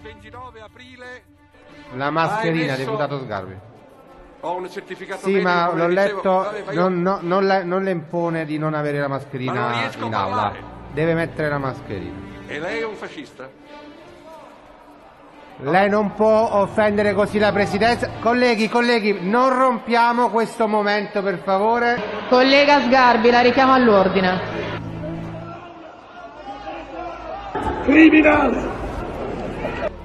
29 aprile. La mascherina, deputato Sgarbi. Ho un certificato sì, medico, ma come l'ho dicevo. letto, Vabbè, ma non le impone di non avere la Ma non mascherina riesco in a aula. parlare. Deve mettere la mascherina. E lei è un fascista? Lei non può offendere così la Presidenza. Colleghi, non rompiamo questo momento, per favore. Collega Sgarbi, la richiamo all'ordine. Criminale!